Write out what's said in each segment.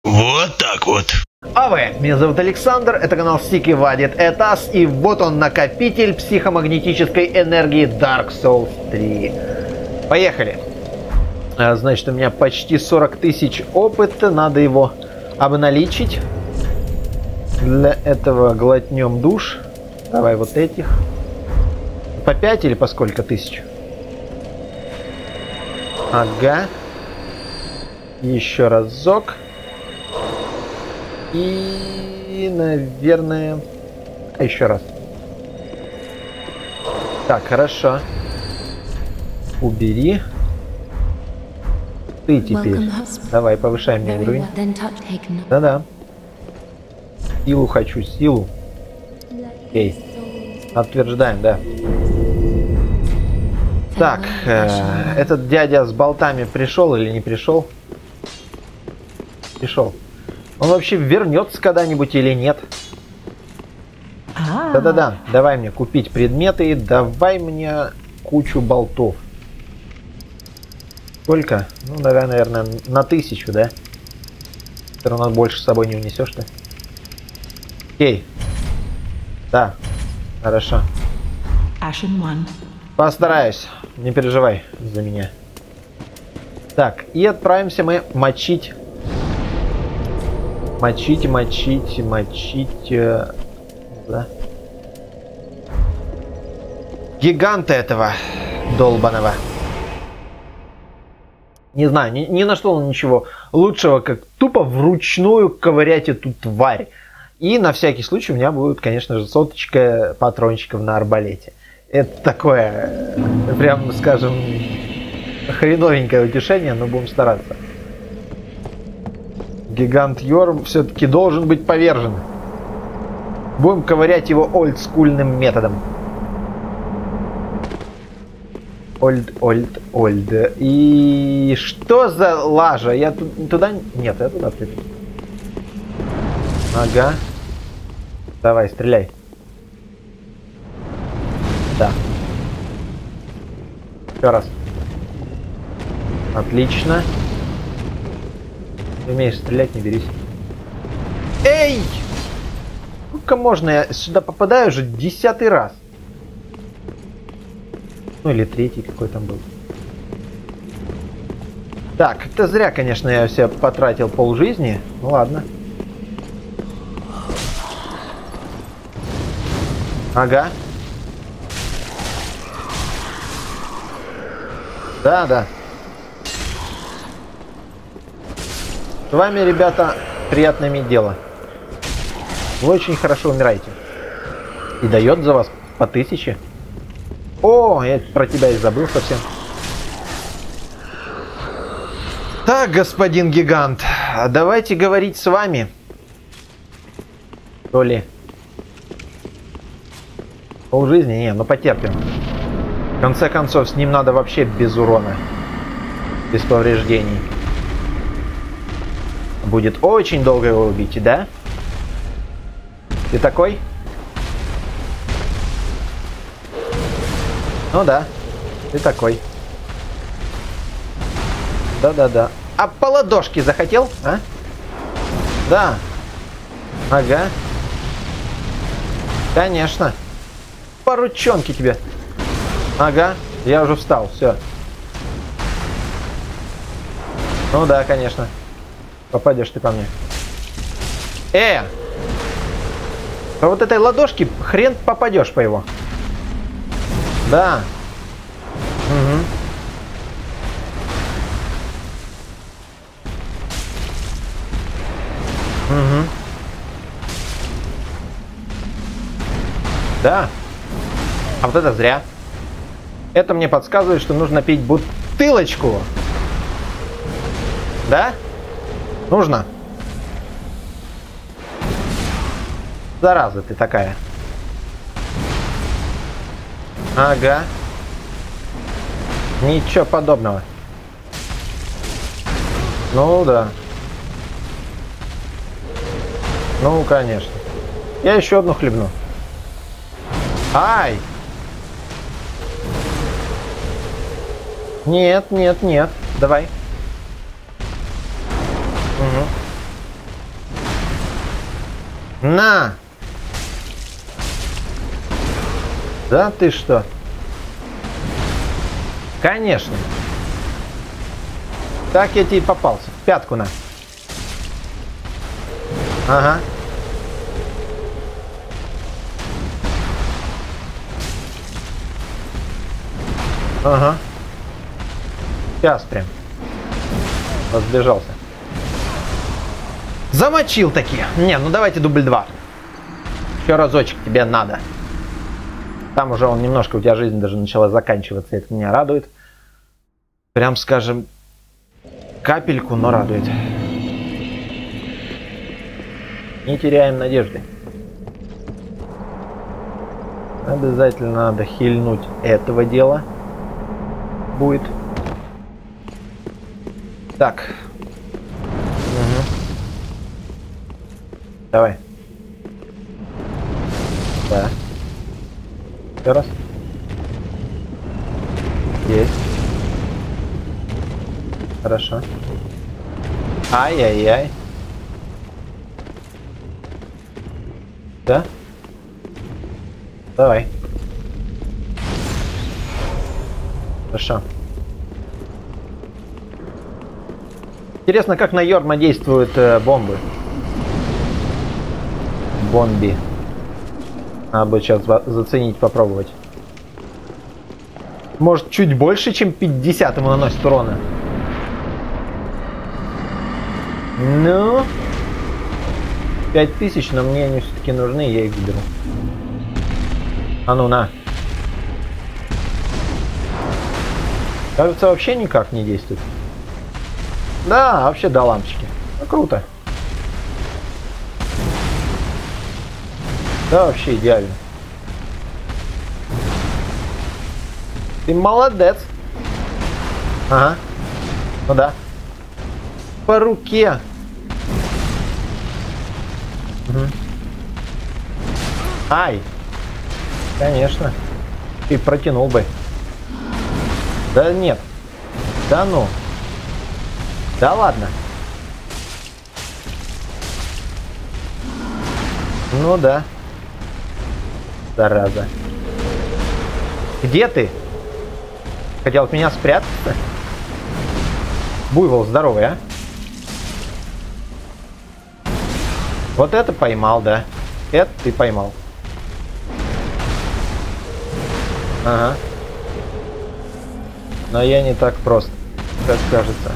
Вот так вот. Меня зовут Александр, это канал Стики Вадит Этас, и вот он, накопитель психомагнетической энергии Dark Souls 3. Поехали. Значит, у меня почти 40 тысяч опыта, надо его обналичить. Для этого глотнем душ. Давай вот этих. По 5 или по сколько тысяч? Ага. Еще разок. И, наверное... еще раз. Так, хорошо. Убери. Ты теперь. Давай, повышай мне уровень. Да-да. Силу хочу, силу. Окей. Подтверждаем, да. Так, этот дядя с болтами пришел или не пришел? Пришел. Он вообще вернется когда-нибудь или нет? Да-да-да, давай мне купить предметы, давай мне кучу болтов. Сколько? Ну, наверное, на 1000, да? Все равно больше с собой не унесешь-то. Окей. Да, хорошо. Постараюсь, не переживай за меня. Так, и отправимся мы мочить. Мочить. Да. Гиганта этого долбаного. Не знаю, ни на что он ничего лучшего, как тупо вручную ковырять эту тварь. И на всякий случай у меня будет, конечно же, соточка патрончиков на арбалете. Это такое, прям, скажем, хреновенькое утешение, но будем стараться. Гигант Йорм все-таки должен быть повержен. Будем ковырять его олдскульным методом. Ольд. И что за лажа? Я туда... Нет, я туда приду. Ага. Давай, стреляй. Да. Еще раз. Отлично. Ты умеешь стрелять, не берись. Эй! Сколько можно? Я сюда попадаю уже 10-й раз. Ну или 3-й какой там был. Так, это зря, конечно, я все потратил полжизни. Ну ладно. Ага. Да. С вами, ребята, приятно иметь дело. Вы очень хорошо умираете. И дает за вас по 1000. О, я про тебя и забыл совсем. Так, господин гигант, давайте говорить с вами. То ли. Полжизни? Не, ну потерпим. В конце концов, с ним надо вообще без урона. Без повреждений. Будет очень долго его убить, да? Ты такой? Ну да, ты такой. Да. А по ладошке захотел, а? Да. Ага. Конечно. По ручонке тебе. Ага, я уже встал, все. Ну да, конечно. Попадешь ты по мне. По вот этой ладошке хрен попадешь по его. Да. Угу. Да. А вот это зря. Это мне подсказывает, что нужно пить бутылочку. Да? Нужно. Зараза ты такая. Ага. Ничего подобного. Ну да. Ну, конечно. Я еще одну хлебну. Ай! Нет. Давай. Угу. На! Да ты что? Конечно. Так я тебе и попался. В пятку на. Ага. Ага. Сейчас прям. Разбежался. Замочил таки. Не, ну давайте дубль 2. Еще разочек тебе надо. Там уже он немножко, у тебя жизнь даже начала заканчиваться. Это меня радует. Прям скажем, капельку, но радует. Не теряем надежды. Обязательно надо хильнуть этого дела. Будет. Так. Угу. Давай. Да. Еще раз. Есть. Хорошо. Ай-яй-яй. Да? Давай. Хорошо. Интересно, как на Йорма действуют бомбы. Бомби. Надо будет сейчас заценить, попробовать. Может, чуть больше, чем 50 ему наносит урона. Ну, 5000, но мне они все-таки нужны, я их беру. А ну на. Кажется, вообще никак не действует. Да, вообще до лампочки. Ну, круто. Да, вообще идеально. Ты молодец. Ага. Ну да. По руке. Угу. Ай. Конечно. Ты протянул бы. Да нет. Да ну. Да ладно. Ну да. Зараза. Где ты? Хотел от меня спрятаться? Буйвол здоровый, а? Вот это поймал, да. Это ты поймал. Ага. Но я не так прост, как кажется.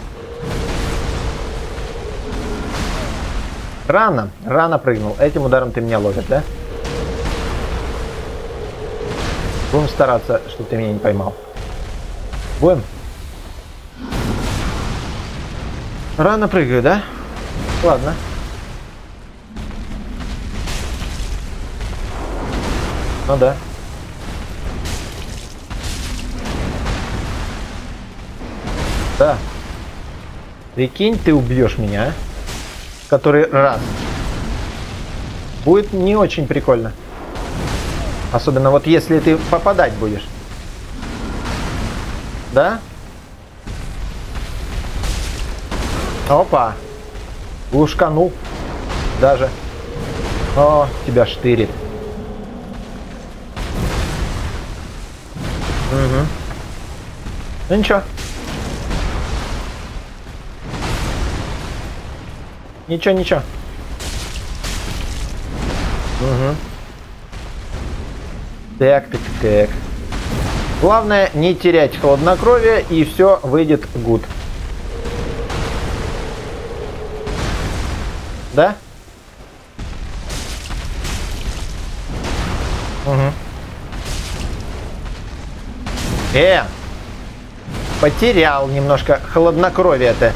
Рано прыгнул. Этим ударом ты меня ловишь, да? Будем стараться, чтобы ты меня не поймал. Будем? Рано прыгаю, да? Ладно. Ну да. Да. Прикинь, ты убьешь меня, а? Который раз. Будет не очень прикольно. Особенно вот если ты попадать будешь. Да? Опа. Лушканул. Даже. О, тебя штырит. Угу. Ну ничего. Ничего. Угу. Так. Главное не терять хладнокровие, и все выйдет гуд. Да? Угу. Потерял немножко хладнокровие-то.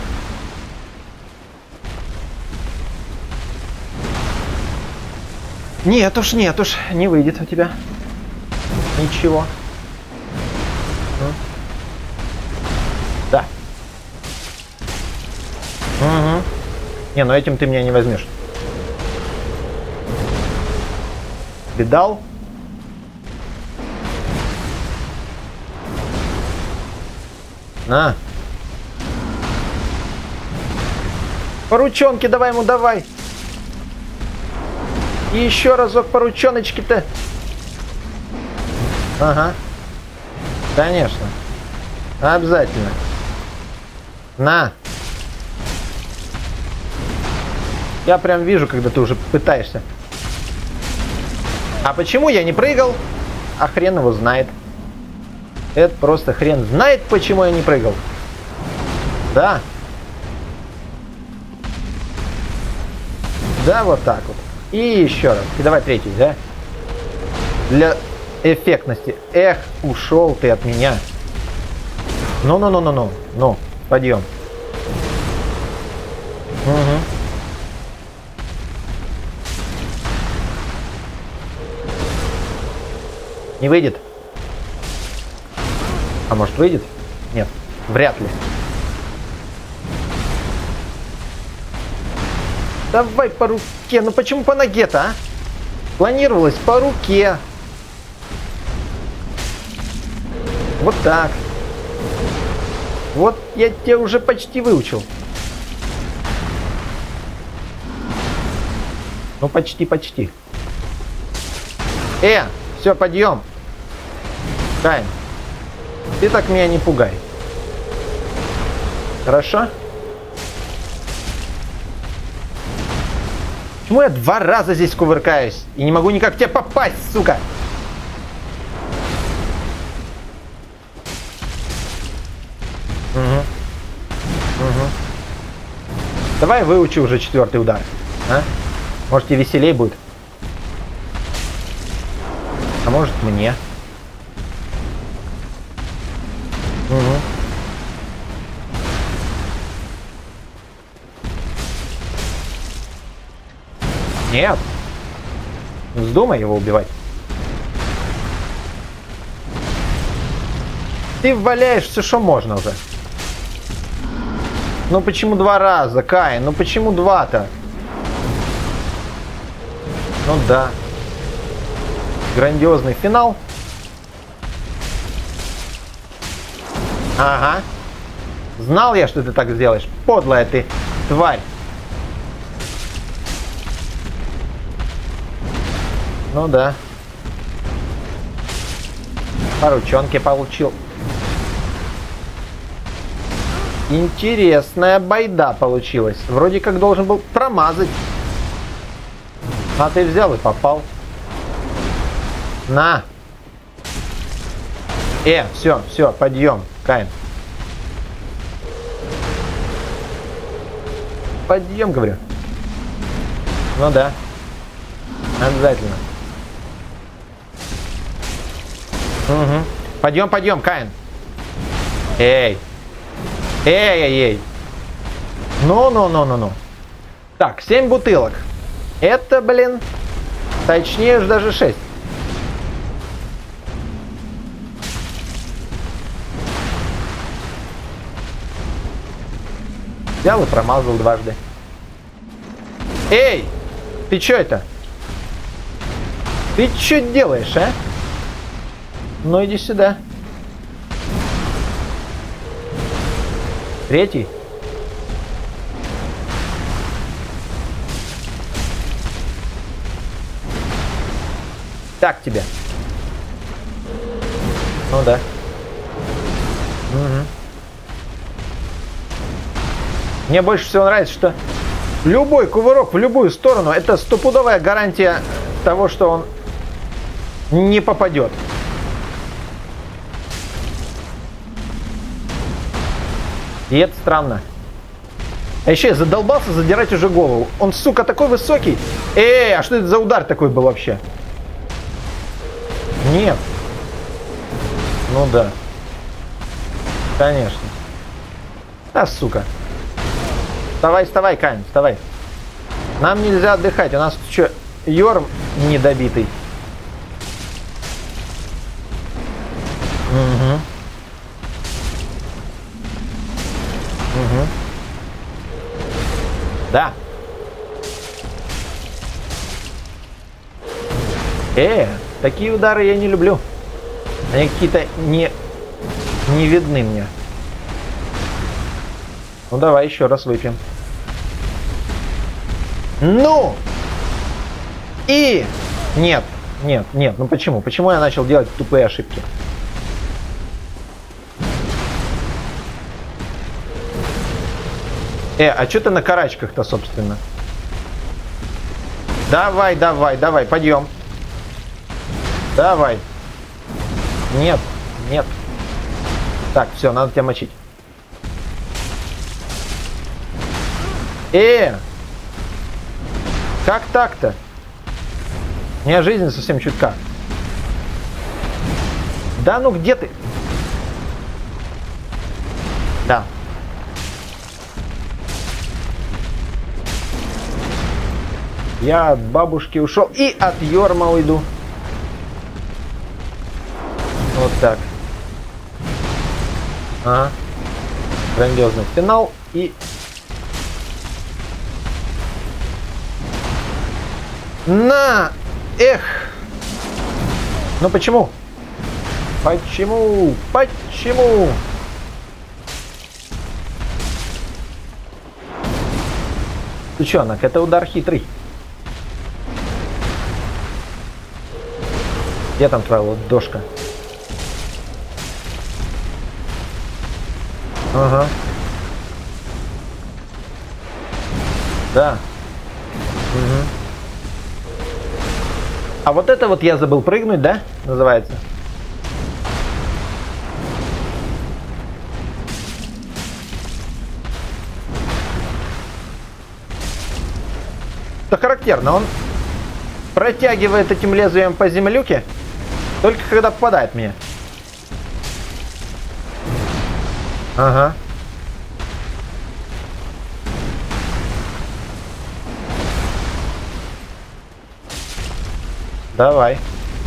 Нет уж, не выйдет у тебя. Ничего. Да. Угу. Не, ну этим ты меня не возьмешь. Видал? На. По ручонке давай ему, давай. И еще разок по ручоночке-то. Ага. Конечно. Обязательно. На. Я прям вижу, когда ты уже пытаешься. А почему я не прыгал? А хрен его знает. Это просто хрен знает, почему я не прыгал. Да. Да, вот так вот. И еще раз. И давай третий, да? Для эффектности. Эх, ушел ты от меня. Ну. Ну, подъем. Угу. Не выйдет? А может выйдет? Нет, вряд ли. Давай по руке. Ну почему по ноге-то, а? Планировалось по руке. Вот так. Вот я тебя уже почти выучил. Ну почти. Все, подъем. Кайн, ты так меня не пугай. Хорошо? Почему я 2 раза здесь кувыркаюсь и не могу никак в тебя попасть, сука? Угу. Давай выучи уже 4-й удар. А? Может, тебе веселей будет? А может, мне? Угу. Нет. Не вздумай его убивать. Ты валяешь все, что можно уже. Ну почему 2 раза, Кай? Ну почему 2-то? Ну да. Грандиозный финал. Ага. Знал я, что ты так сделаешь. Подлая ты тварь. Ну да. По ручонке получил. Интересная байда получилась. Вроде как должен был промазать. А ты взял и попал. На. Все, подъем, Кайн. Подъем, говорю. Ну да. Обязательно. Угу. Подъем, Кайн. Эй. Ну. Так, 7 бутылок. Это, блин, точнее же даже 6. Взял и промазал 2. Эй! Ты чё это? Ты чё делаешь, а? Ну иди сюда. 3. Так тебе. Ну да. Угу. Мне больше всего нравится, что любой кувырок в любую сторону — это стопудовая гарантия того, что он не попадет. И это странно. А еще я задолбался задирать уже голову. Он, сука, такой высокий. А что это за удар такой был вообще? Нет. Ну да. Конечно. Да, сука. Вставай, Кайн, вставай. Нам нельзя отдыхать. У нас что, Йорм недобитый. Угу. Да. Такие удары я не люблю. Они какие-то не видны мне. Ну давай еще раз выпьем. Ну! И... Нет, нет, нет. Ну почему? Почему я начал делать тупые ошибки? А что ты на карачках-то, собственно? Давай, давай, давай, подъем. Давай. Нет, нет. Так, все, надо тебя мочить. Как так-то? У меня жизнь совсем чутка. Да ну где ты? Да. Я от бабушки ушел и от Йорма уйду. Вот так. Ага. Грандиозный финал и... На! Эх! Ну почему? Почему? Почему? Сучонок, это удар хитрый. Где там твоя ладошка? Ага. Да. Угу. А вот это вот я забыл прыгнуть, да? Называется. Это характерно. Он протягивает этим лезвием по землюке, только когда попадает в меня. Ага. Давай.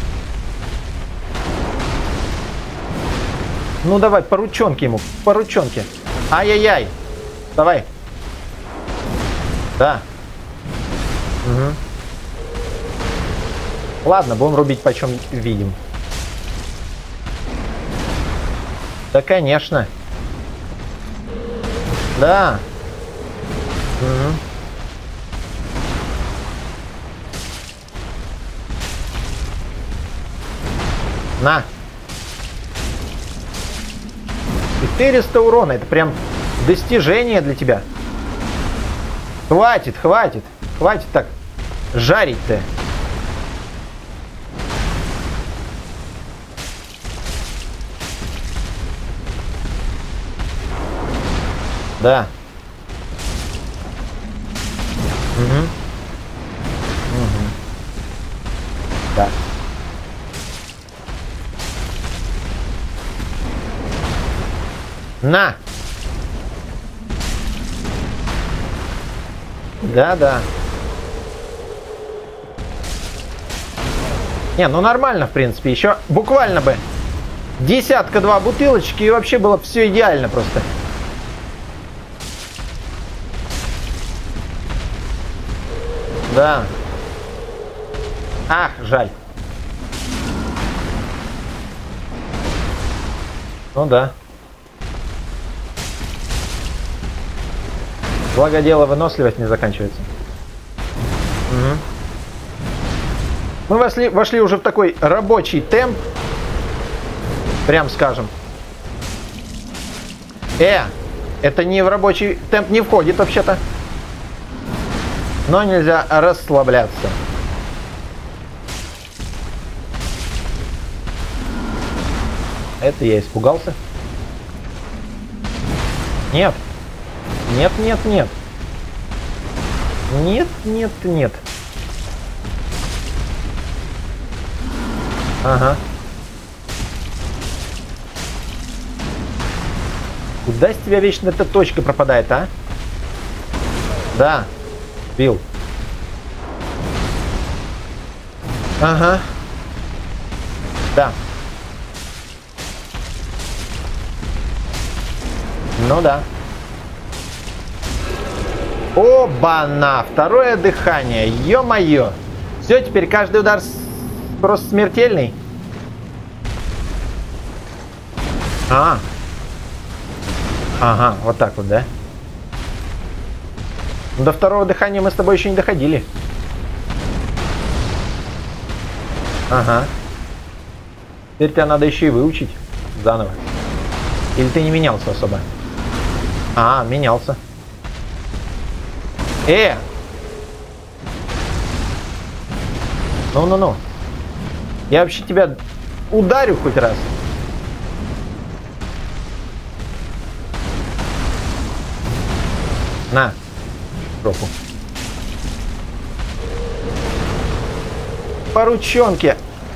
Ну давай, по ручонке ему, по ручонке. Ай-яй-яй. Давай. Да. Угу. Ладно, будем рубить почем видим. Да, конечно. Да. Угу. На. 400 урона. Это прям достижение для тебя. Хватит, хватит. Хватит так жарить-то. Да. Угу. Угу. Да. На! Да-да. Не, ну нормально, в принципе. Еще буквально бы десятка-два бутылочки, и вообще было все идеально просто. Да. Ах, жаль. Ну да. Благо дело, выносливость не заканчивается. Угу. Мы вошли уже в такой рабочий темп. Прям скажем. Это не в рабочий темп не входит вообще-то. Но нельзя расслабляться. Это я испугался. Нет. Нет, нет, нет. Нет, нет, нет. Ага. Куда с тебя вечно эта точка пропадает, а? Да. Бил. Ага. Да. Ну да. Оба-на! Второе дыхание. Ё-моё. Все, теперь каждый удар просто смертельный. Ага, вот так вот, да? До второго дыхания мы с тобой еще не доходили. Ага. Теперь тебя надо еще и выучить заново. Или ты не менялся особо? А, менялся. Ну-ну-ну. Я вообще тебя ударю хоть раз. На. Жопу. По ручонке.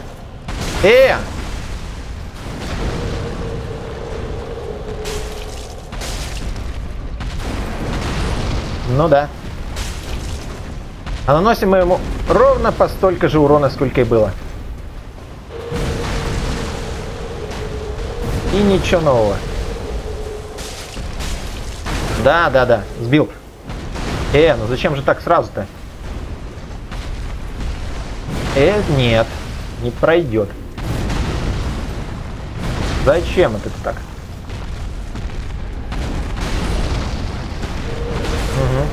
Ну да. А наносим мы ему ровно по столько же урона, сколько и было. И ничего нового. Да, сбил. Ну зачем же так сразу-то? Нет, не пройдет. Зачем это так? Угу.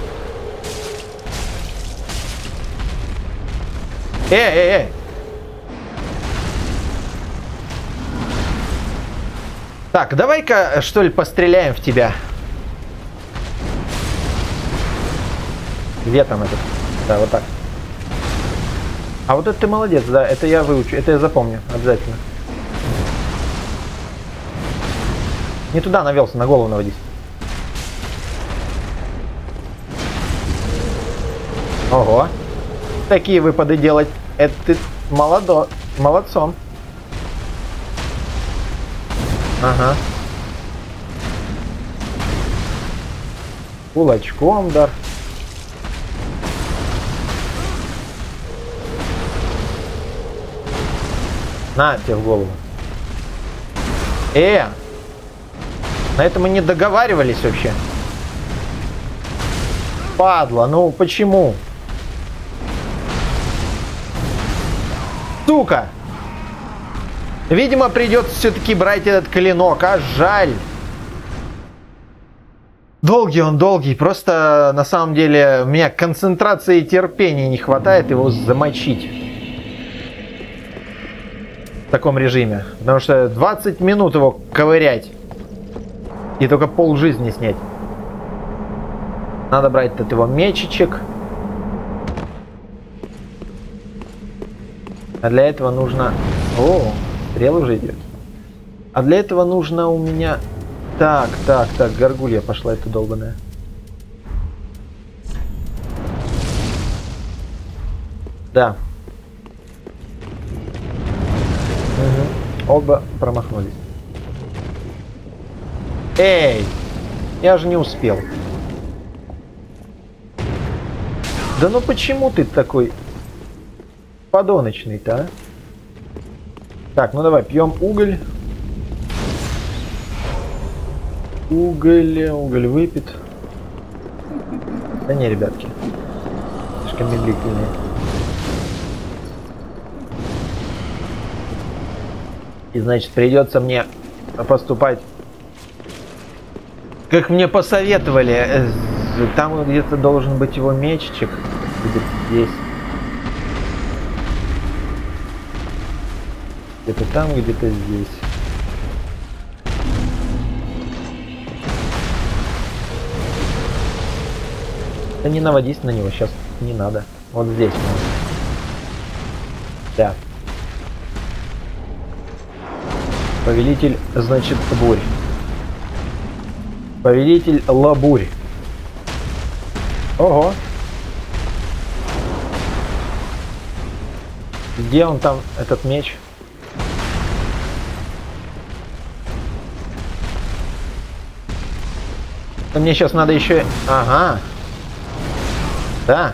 Так, давай-ка, что ли, постреляем в тебя. Где там этот? Да, вот так. А вот это ты молодец, да, это я выучу, это я запомню, обязательно. Не туда навелся, на голову наводись. Ого. Такие выпады делать, это ты молодцом. Ага. Кулачком, да. На тебе в голову. На это мы не договаривались вообще. Падла, ну почему? Сука! Видимо, придется все-таки брать этот клинок, а жаль. Долгий он, долгий. Просто на самом деле у меня концентрации и терпения не хватает его замочить. В таком режиме. Потому что 20 минут его ковырять. И только пол жизни снять. Надо брать от его мечичек. А для этого нужно... О, стрел уже идет. А для этого нужно у меня... Так, горгулья пошла эта долбаная. Да. Угу. Оба промахнулись. Я же не успел. Да ну почему ты такой подоночный-то, а? Так, ну давай, пьем уголь. Уголь выпит. Да не, ребятки. Слишком медлительные. И значит, придется мне поступать, как мне посоветовали. Там где-то должен быть его меччик. Где-то здесь. Где-то там, где-то здесь. Да не наводись на него, сейчас не надо. Вот здесь надо. Да. Повелитель, значит, бурь. Повелитель лабурь. Ого. Где он там, этот меч? Мне сейчас надо еще... Ага. Да.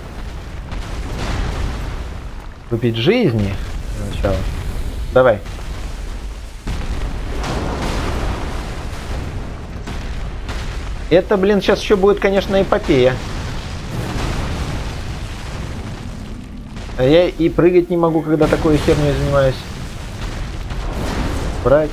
Выпить жизни. Сначала. Давай. Это, блин, сейчас еще будет, конечно, эпопея. А я и прыгать не могу, когда такой херней занимаюсь. Брать.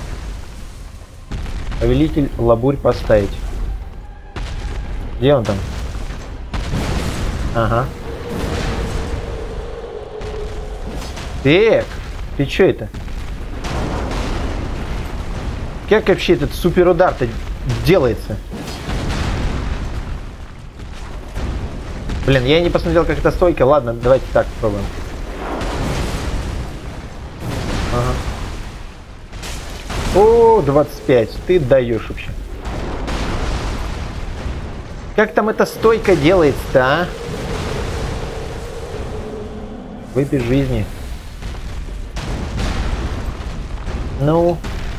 Повелитель лабурь поставить. Где он там? Ага. Так, ты чё это? Как вообще этот суперудар-то делается? Блин, я не посмотрел, как это стойка. Ладно, давайте так попробуем. Ага. О, 25. Ты даешь вообще. Как там эта стойка делается-то, а? Выпей жизни. Ну.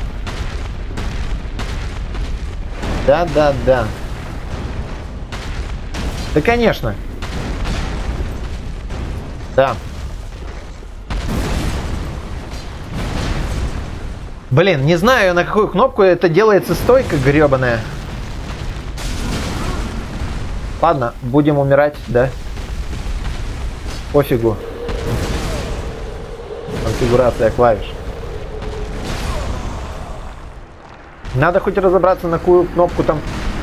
Да. Да, конечно. Да. Блин, не знаю, на какую кнопку это делается стойка гребаная. Ладно, будем умирать, да? Пофигу. Конфигурация клавиш. Надо хоть разобраться, на какую кнопку там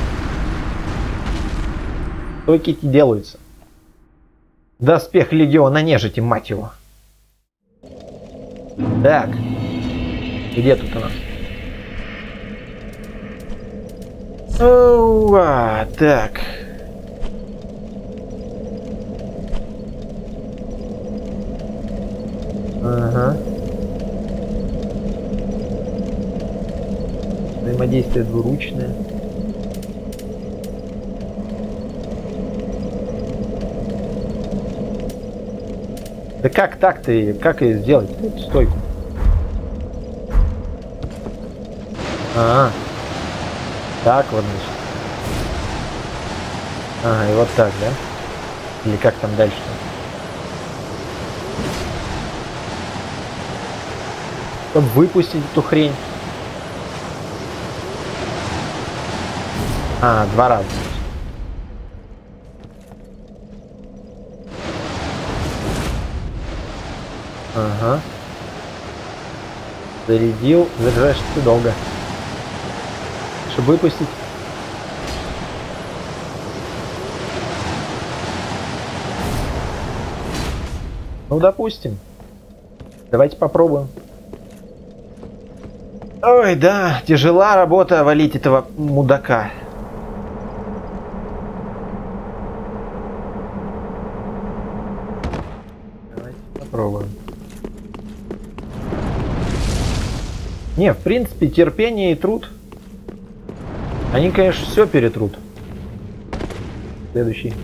стойки эти делаются. Доспех легиона нежити, мать его. Так. Где тут у нас? Так. Ага. Взаимодействие двуручное. Да как так-то? Как ее сделать? Эту стойку. Так вот, значит. Ага, и вот так, да? Или как там дальше-то? Чтобы выпустить эту хрень. Два раза. Ага. Зарядил. Заряжаешь ты долго. Чтобы выпустить. Ну, допустим. Давайте попробуем. Ой, да, тяжела работа валить этого мудака. Давайте попробуем. Не, в принципе, терпение и труд. Они, конечно, все перетрут. Следующий.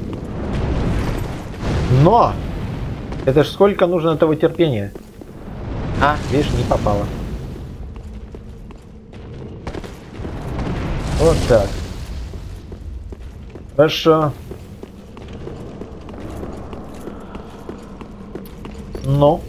Но! Это ж сколько нужно этого терпения? Видишь, не попало. Вот так. Хорошо. Но.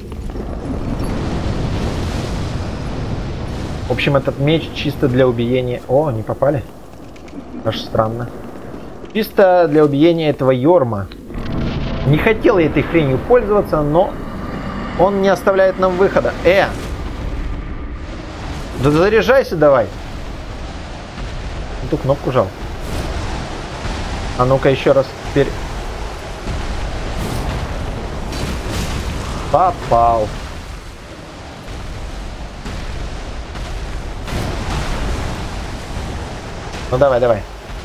В общем, этот меч чисто для убиения... О, не попали? Аж странно. Чисто для убиения этого Йорма. Не хотел я этой хренью пользоваться, но он не оставляет нам выхода. Да заряжайся давай. Эту кнопку жал. А ну-ка еще раз теперь. Попал. Ну давай, давай.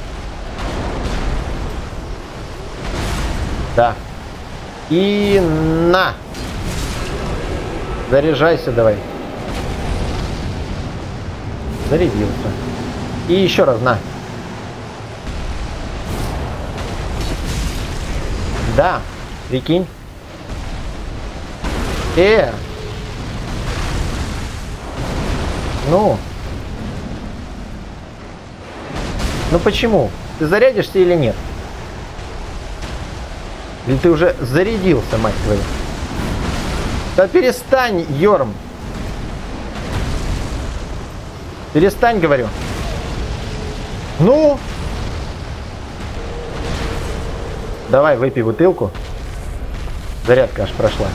Да. И на. Заряжайся давай. Зарядился. И еще раз на. Да. Прикинь. Ну. Ну почему? Ты зарядишься или нет? Или ты уже зарядился, мать твою? Да перестань, Йорм. Перестань, говорю. Ну? Давай, выпей бутылку. Зарядка аж прошла.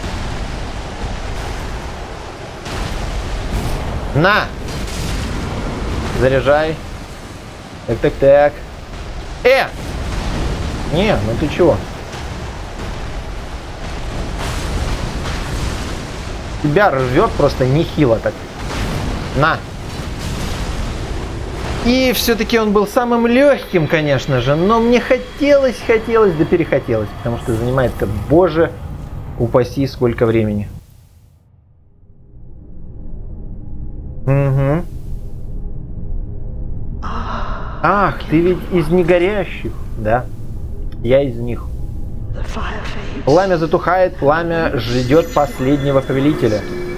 На! Заряжай. Так. Не, ну ты чего? Тебя рвет просто нехило так. На. И все-таки он был самым легким, конечно же, но мне хотелось, да перехотелось, потому что занимает-то, боже, упаси, сколько времени. Угу. Ах, ты ведь из негорящих, да? Я из них. Пламя затухает, пламя ждет последнего повелителя.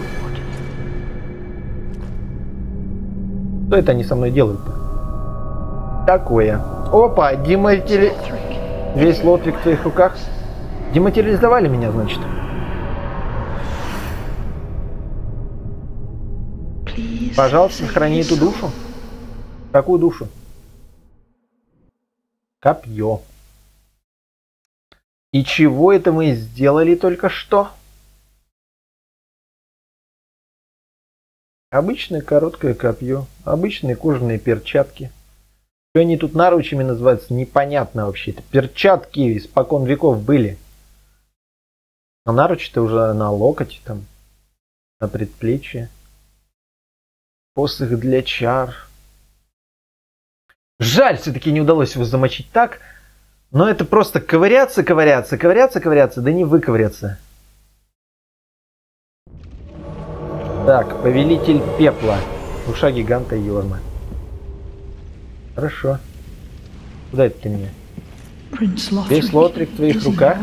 Что это они со мной делают-то? Такое. Опа, Весь Лотвик в твоих руках. Дематериализовали меня, значит. Пожалуйста, сохрани эту душу. Какую душу? Копье. И чего это мы сделали только что? Обычное короткое копье, обычные кожаные перчатки. Что они тут наручами называются, непонятно вообще. Это перчатки испокон веков были. А наручи-то уже на локоть, там, на предплечье. Посох для чар. Жаль, все-таки не удалось его замочить так. Но это просто ковыряться, да не выковыряться. Так, повелитель пепла. Душа гиганта Йормы. Хорошо. Куда это ты меня? Весь Лотрик в твоих руках?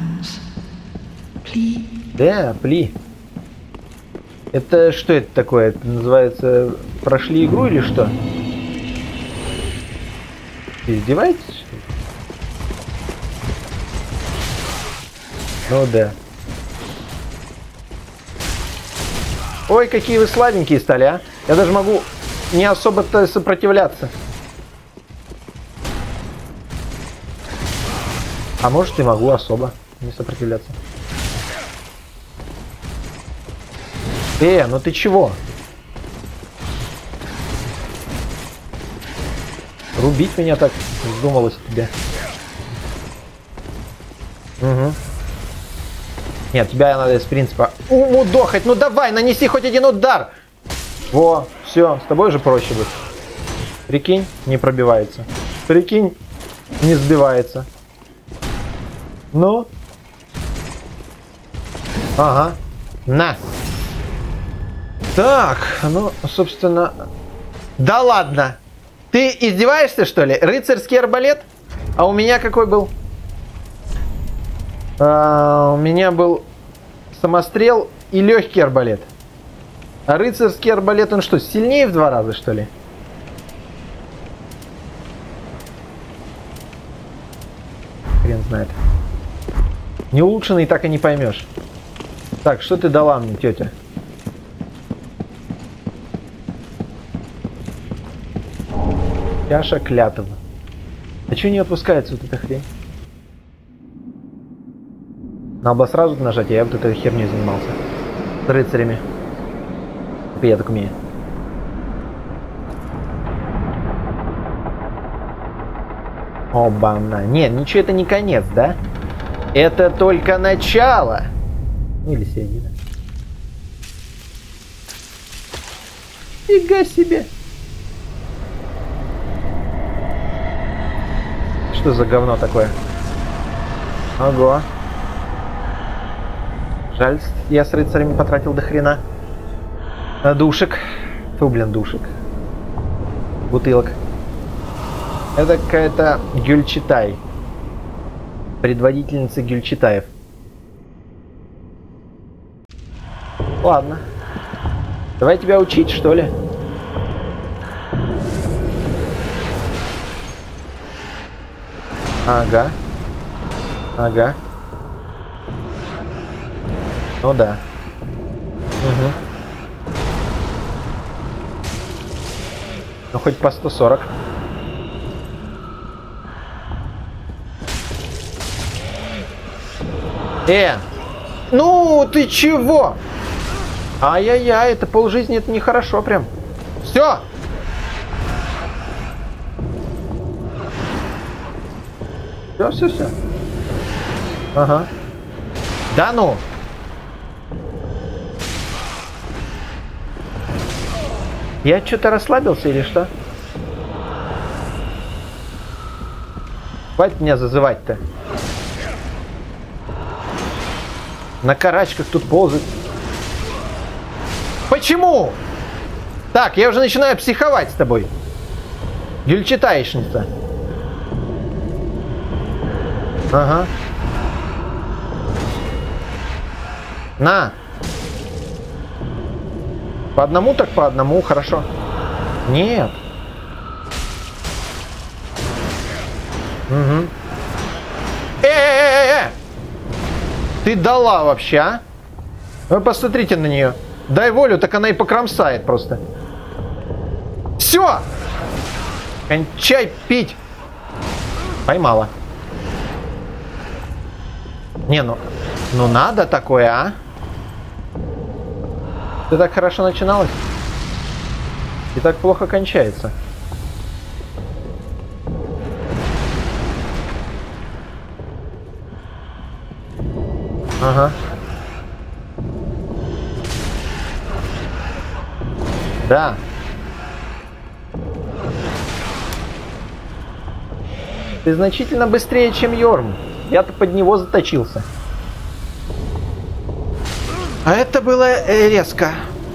Да, пли. Это что это такое? Это называется прошли игру или что? Издеваетесь, что ли? Ну да. Ой, какие вы слабенькие стали, а. Я даже могу не особо-то сопротивляться. А может и могу особо не сопротивляться. Ну ты чего? Рубить меня так вздумалось тебе. Угу. Нет, тебя надо из принципа умудохать. Ну давай, нанеси хоть один удар. Во, все, с тобой же проще будет. Прикинь, не пробивается. Прикинь, не сбивается. Ну. Ага. На. Так, ну, собственно... Да ладно. Ты издеваешься, что ли? Рыцарский арбалет? А у меня какой был? У меня был самострел и легкий арбалет. А рыцарский арбалет, он что, сильнее в 2 раза, что ли? Хрен знает. Не улучшенный так и не поймешь. Так, что ты дала мне, тетя? Чаша клятвы. А что не отпускается вот эта хрень? Надо было сразу нажать, а я вот этой херней занимался. С рыцарями. Я так умею. Оба-на. Нет, ничего, это не конец, да? Это только начало. Или середина. Фига себе. Что за говно такое? Ого. Жаль, я с рыцарями потратил до хрена. Душек. Фу, блин, душек. Бутылок. Это какая-то Гюльчатай. Предводительница Гюльчатаев. Ладно. Давай тебя учить, что ли? Ага. Ага. Ну да. Угу. Ну хоть по 140. Ну ты чего? Ай-яй-яй, это полжизни, это нехорошо прям. Все. Все. Ага. Да ну. Я что-то расслабился или что? Хватит меня зазывать-то. На карачках тут ползать. Почему? Так, я уже начинаю психовать с тобой. Гюльчатаечница. Ага. На. По одному так по одному, хорошо. Нет. Угу. Ты дала вообще, а? Вы посмотрите на нее. Дай волю, так она и покромсает просто. Все! Кончай пить! Поймала. Не, ну надо такое, а? Ты так хорошо начиналась? И так плохо кончается. Ага. Да. Ты значительно быстрее, чем Йорм. Я-то под него заточился. А это было резко.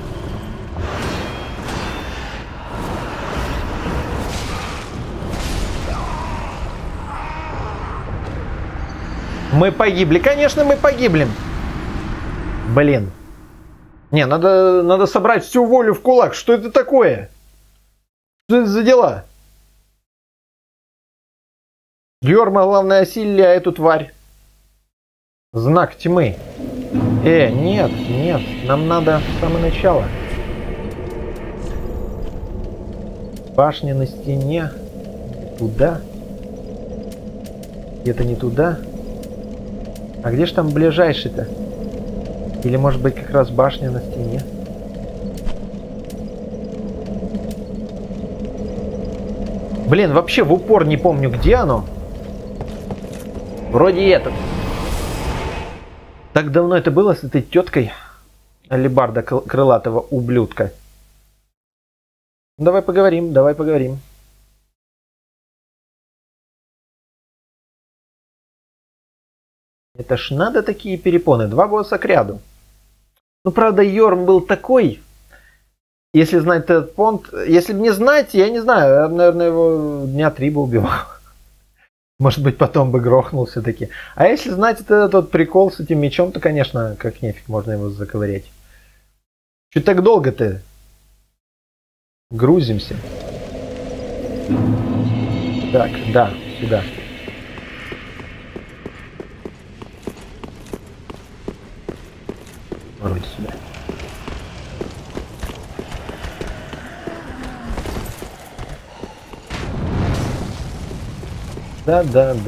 Мы погибли. Конечно, мы погибли. Блин. Не, надо собрать всю волю в кулак. Что это такое? Что это за дела? Йорма, главное, осилили, а эту тварь. Знак тьмы. Нет, нет. Нам надо с самого начала. Башня на стене. Туда. Где-то не туда. А где же там ближайший-то? Или может быть как раз башня на стене? Блин, вообще в упор не помню, где оно. Вроде этот. Так давно это было с этой теткой алебарда крылатого ублюдка. Давай поговорим, давай поговорим. Это ж надо такие перепоны. 2 босса к ряду. Ну, правда, Йорм был такой. Если знать этот понт... Если бы не знать, я не знаю. Я, наверное, его дня 3 бы убивал. Может быть, потом бы грохнул все-таки. А если знать этот тот прикол с этим мечом, то, конечно, как нефиг можно его заковырять. Чуть так долго-то грузимся. Так, да, сюда. Вроде сюда. Да.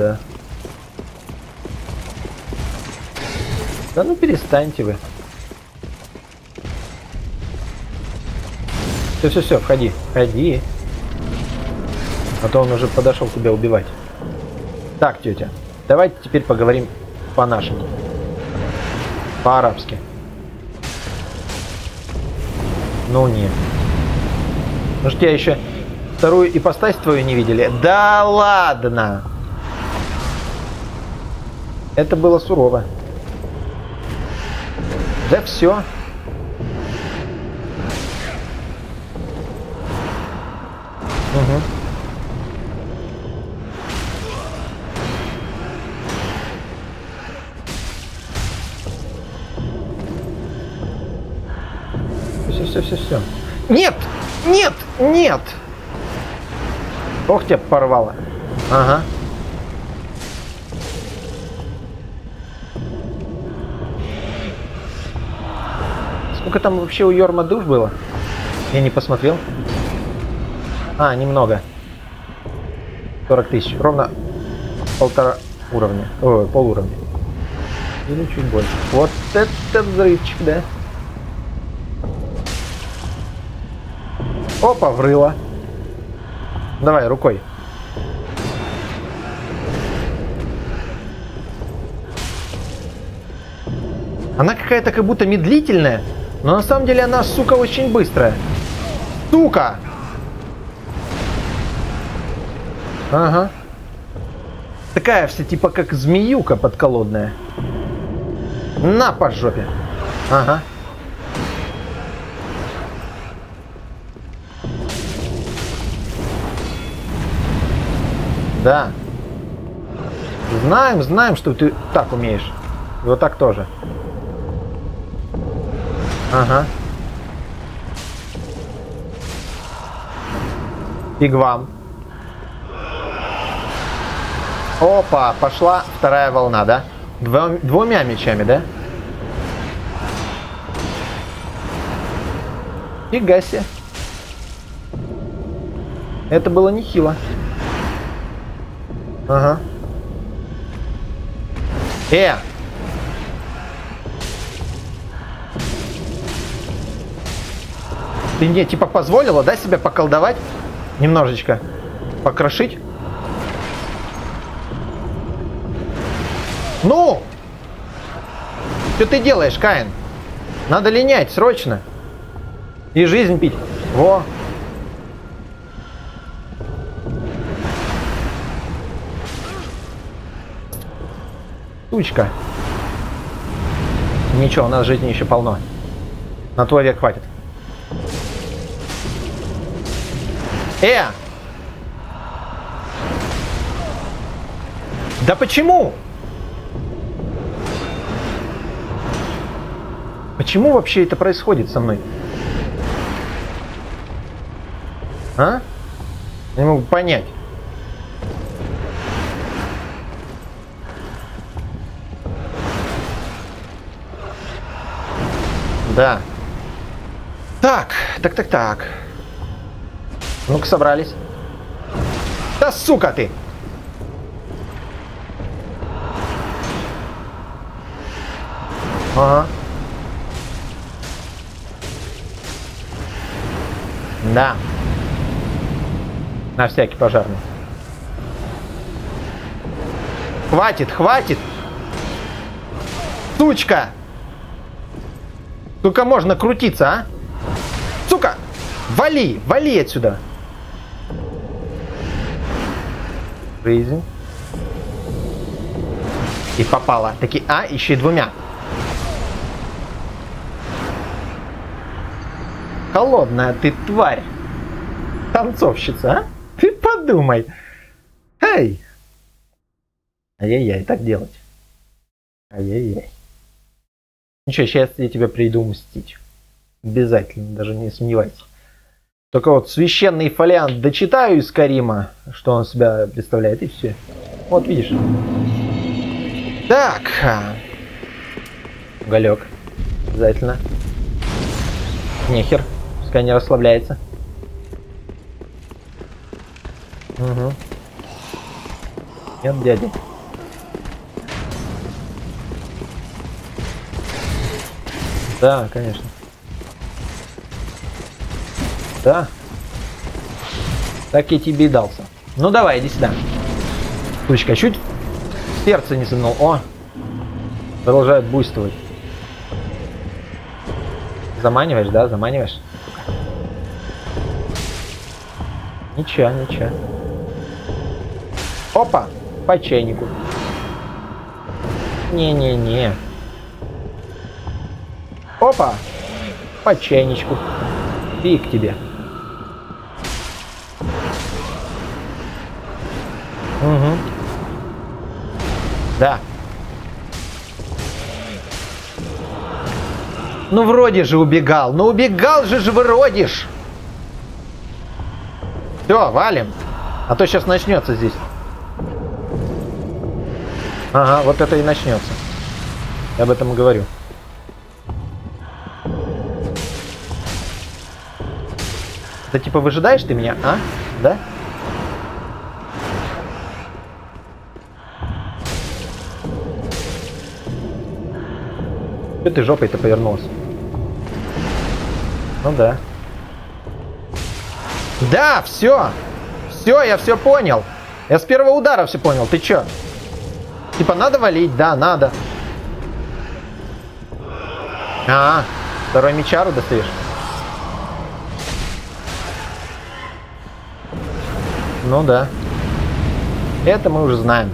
Да ну перестаньте вы. Все, входи. Входи. А то он уже подошел тебя убивать. Так, тетя, давайте теперь поговорим по-нашему. По-арабски. Ну нет. Ну что, я еще вторую ипостась твою не видели? Да ладно! Это было сурово. Да все. Угу. Все. Нет! Нет! Нет! Ох, тебя порвало. Ага. Сколько там вообще у Йорма душ было? Я не посмотрел. А, немного. 40 тысяч. Ровно 1,5 уровня. Ой, полуровня. Или чуть больше. Вот это взрывчик, да? Опа, врыло. Давай, рукой. Она какая-то как будто медлительная, но на самом деле она, сука, очень быстрая. Сука! Ага. Такая вся типа как змеюка подколодная. На по жопе. Ага. Да. Знаем, что ты так умеешь. И вот так тоже. Ага. Фиг вам. Опа, пошла вторая волна, да? Двумя мечами, да? Фига себе. Это было нехило. Ага. Ты мне типа позволила, да, себя поколдовать? Немножечко. Покрошить? Ну! Что ты делаешь, Каин? Надо линять срочно. И жизнь пить. Во. Сучка. Ничего, у нас жизни еще полно. На твой век хватит. Да почему? Почему вообще это происходит со мной? А? Я не могу понять. Да. Так. Ну-ка, собрались. Да сука ты! Ага. Да. На всякий пожарный. Хватит! Сучка! Сколько можно крутиться, а? Сука! Вали отсюда! Жизнь. И попала. Таки, еще и двумя. Холодная ты тварь. Танцовщица, а? Ты подумай. Эй! Ай-яй-яй, так делать. Ай-яй-яй. Ничего, сейчас я тебя приду мстить. Обязательно, даже не сомневайся. Только вот священный фолиант дочитаю из Карима, что он себя представляет, и все. Вот видишь. Так. Уголек. Обязательно. Нехер. Пускай не расслабляется. Угу. Нет, дяди. Да, конечно. Да. Так я тебе и дался. Ну давай, иди сюда. Сучка, чуть сердце не сунул. О! Продолжает буйствовать. Заманиваешь, да? Заманиваешь? Ничего. Опа! По чайнику. Не-не-не. Опа! По чайничку. Фиг тебе. Угу. Да. Ну вроде же убегал. Ну убегал же выродишь. Все, валим. А то сейчас начнется здесь. Ага, вот это и начнется. Я об этом и говорю. Да типа выжидаешь ты меня, а? Да? Что ты жопой-то повернулся? Ну да. Да, все. Все, я все понял. Я с первого удара все понял. Ты чё? Типа надо валить? Да, надо. Второй мечару достаешь? Ну да. Это мы уже знаем.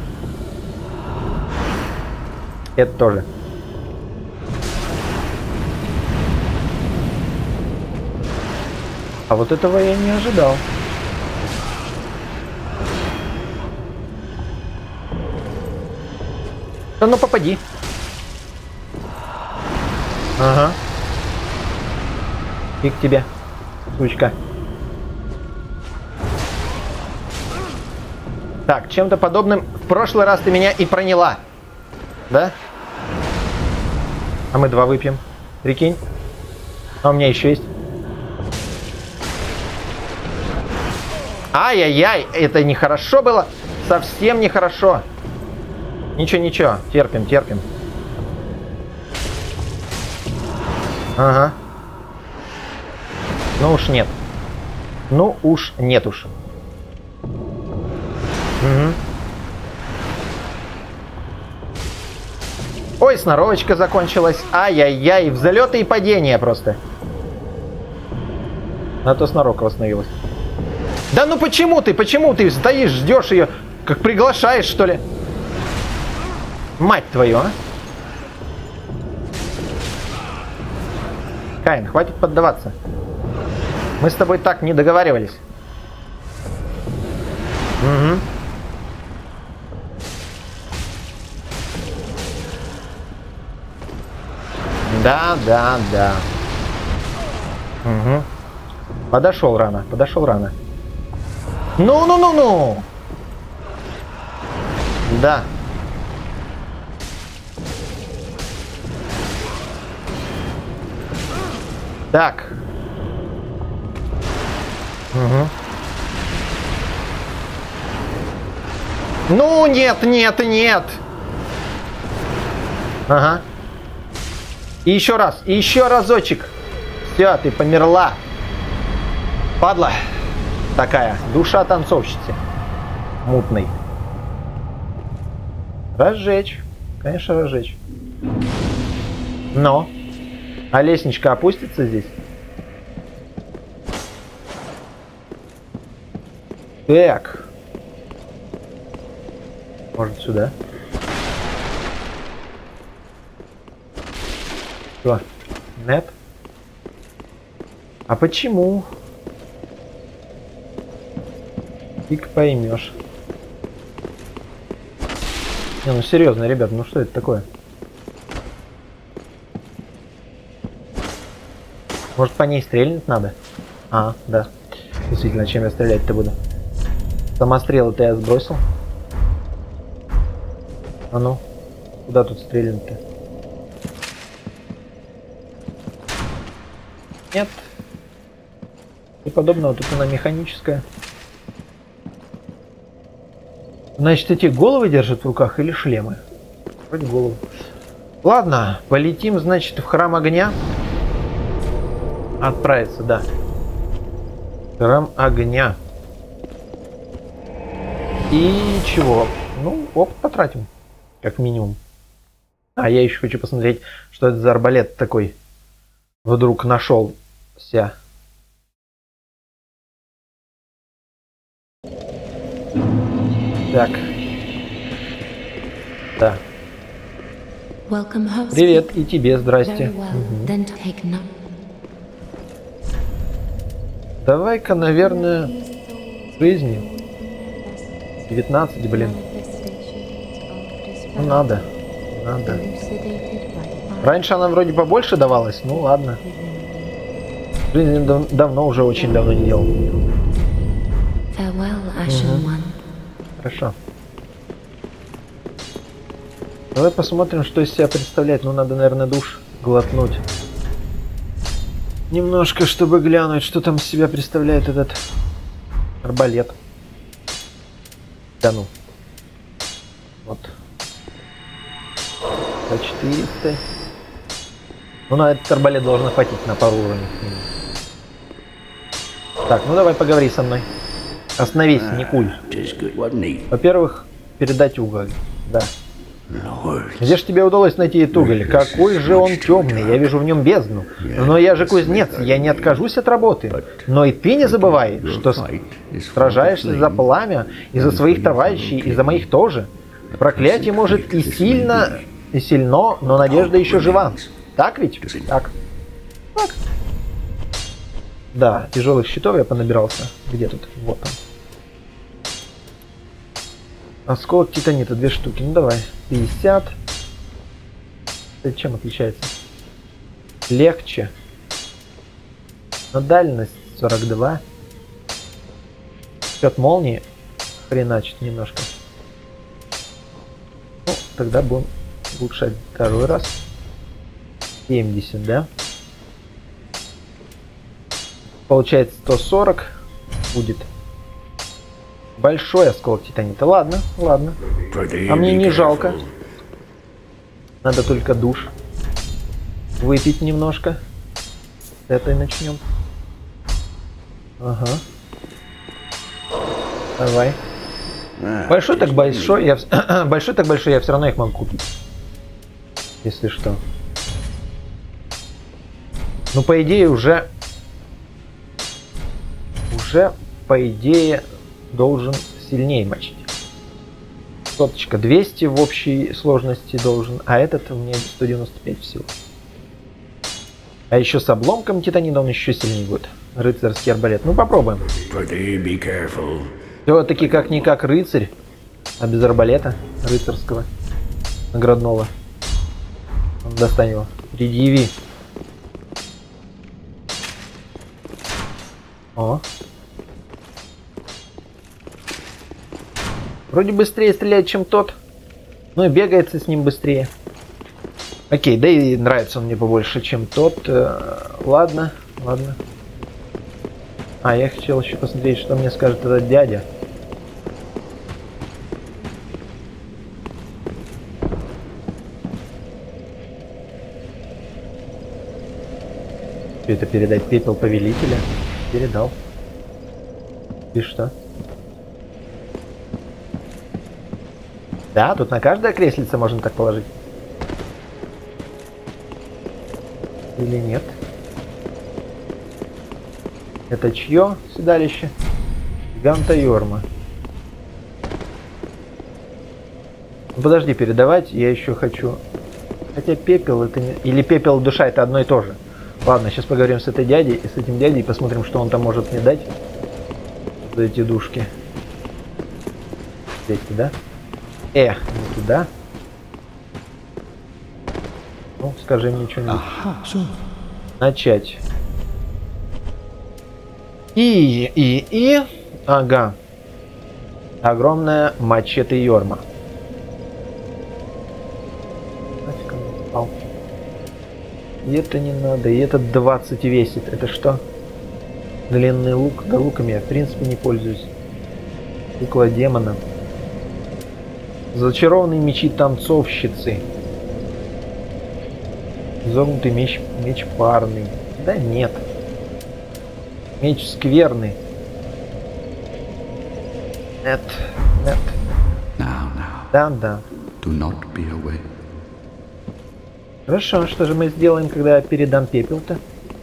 Это тоже. А вот этого я не ожидал. Да ну попади. Ага. И к тебе, сучка. Так, чем-то подобным в прошлый раз ты меня и проняла. Да? А мы 2 выпьем. Прикинь. А у меня еще есть. Ай-яй-яй, это нехорошо было. Совсем нехорошо. Ничего, ничего. Терпим, терпим. Ага. Ну уж нет. Ну уж нет уж. Угу. Ой, сноровочка закончилась. Ай-яй-яй, взлеты и падения просто. На то сноровка восстановилась. Да ну почему ты стоишь, ждешь ее, как приглашаешь, что ли? Мать твою, а? Каин, хватит поддаваться. Мы с тобой так не договаривались. Угу. Да. Угу. Подошел рано. Ну. Да. Так. Угу. Ну, нет. Ага. И еще раз, и еще разочек. Все, ты померла. Падла. Такая, душа танцовщицы. Мутной. Разжечь. Конечно, разжечь. Но. А лестничка опустится здесь? Так. Может сюда? Что? Нет? А почему? Фиг поймешь. Не, ну серьезно, ребят, ну что это такое? Может по ней стрельнуть надо? А, да. Действительно, чем я стрелять-то буду? Самострелы-то я сбросил. А ну, куда тут стрельнуть-то? Нет. И подобного, тут она механическая. Значит, эти головы держат в руках или шлемы? Вроде голову. Ладно, полетим, значит, в храм огня. Отправиться, да. Храм огня. И чего? Ну, опыт потратим. Как минимум. А я еще хочу посмотреть, что это за арбалет такой. Вдруг нашелся. Так. Да. Привет, и тебе здрасте. Угу. Давай-ка, наверное, жизни. 19, блин. Ну, надо. Раньше она вроде побольше давалась, ну ладно. Жизнь давно, уже очень давно не ел. Угу. Хорошо. Давай посмотрим, что из себя представляет. Ну, надо, наверное, душ глотнуть. Немножко, чтобы глянуть, что там из себя представляет этот арбалет. Да ну. Вот. За 400. Ну, на этот арбалет должно хватить на пару уровней. Так, ну давай поговори со мной. Остановись, не куль. Во-первых, передать уголь. Да. Где же тебе удалось найти этот уголь? Какой же он темный, я вижу в нем бездну. Но я же кузнец, я не откажусь от работы. Но и ты не забывай, что сражаешься за пламя, и за своих товарищей, и за моих тоже. Проклятие может и сильно, и сильно, но надежда еще жива. Так ведь? Так. Так. Да, тяжелых щитов я понабирался. Где тут? Вот он. Осколок титанита, 2 штуки. Ну давай. 50. Это чем отличается? Легче. Но дальность 42. Счет молнии хреначит немножко. Ну, тогда будем улучшать второй раз. 70, да? Получается 140 будет. Большой осколок титанита. Ладно, ладно. А мне не жалко. Надо только душ выпить немножко. С этой начнем. Ага. Давай. Большой так большой, большой так большой, я все равно их могу купить. Если что. Ну, по идее, уже по идее, должен сильнее мочить. Соточка 200 в общей сложности должен, а этот у меня 195 всего. А еще с обломком титанида он еще сильнее будет. Рыцарский арбалет. Ну, попробуем. Все-таки как-никак рыцарь, а без арбалета рыцарского наградного. Достань его. Предъяви. О. Вроде быстрее стреляет, чем тот. Ну и бегается с ним быстрее. Окей, да и нравится он мне побольше, чем тот. Ладно, ладно. А, я хотел еще посмотреть, что мне скажет этот дядя. Что это передать? Пепел повелителя? Передал. И что? Да, тут на каждое креслице можно так положить. Или нет? Это чье седалище? Ганта Йорма. Ну, подожди, передавать я еще хочу. Хотя пепел это не... Или пепел душа это одно и то же. Ладно, сейчас поговорим с этой дядей и с этим дядей, посмотрим, что он там может мне дать за эти душки. Здесь, да? Не туда. Ну, скажи мне что-нибудь. Начать. Ага. Огромная мачете Йорма. Нафиг он упал. И это не надо. И этот 20 весит. Это что? Длинный лук. Да луками я в принципе не пользуюсь. Кукла демона. Зачарованные мечи танцовщицы. Изогнутый меч парный. Да нет. Меч скверный. Нет. Да. Хорошо, что же мы сделаем, когда я передам пепел-то?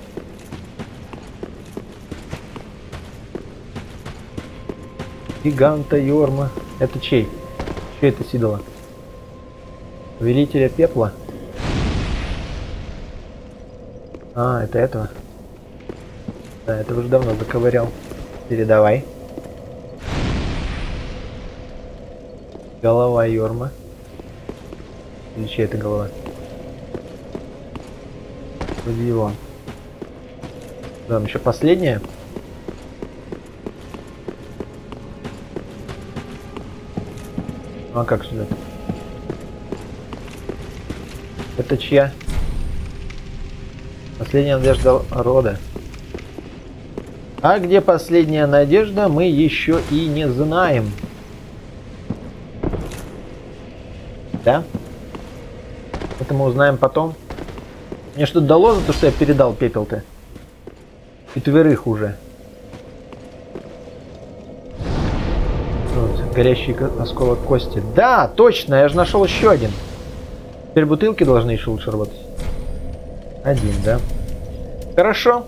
Гиганта Йорма. Это чей? Чей это сидола? Повелителя пепла? А, это этого? Да, это уже давно заковырял. Передавай. Голова Йорма. Или чья это голова? Вроде его. Там еще последняя. А как сюда? Это чья? Последняя надежда рода. А где последняя надежда, мы еще и не знаем. Да? Это мы узнаем потом. Мне что-то дало за то, что я передал пепел-то? 4 уже. Вот. Горящий осколок кости. Да, точно, я же нашел еще один. Теперь бутылки должны еще лучше работать. Один, да. Хорошо.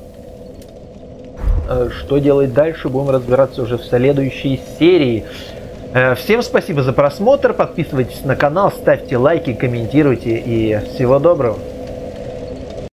Что делать дальше, будем разбираться уже в следующей серии. Всем спасибо за просмотр. Подписывайтесь на канал, ставьте лайки, комментируйте и всего доброго.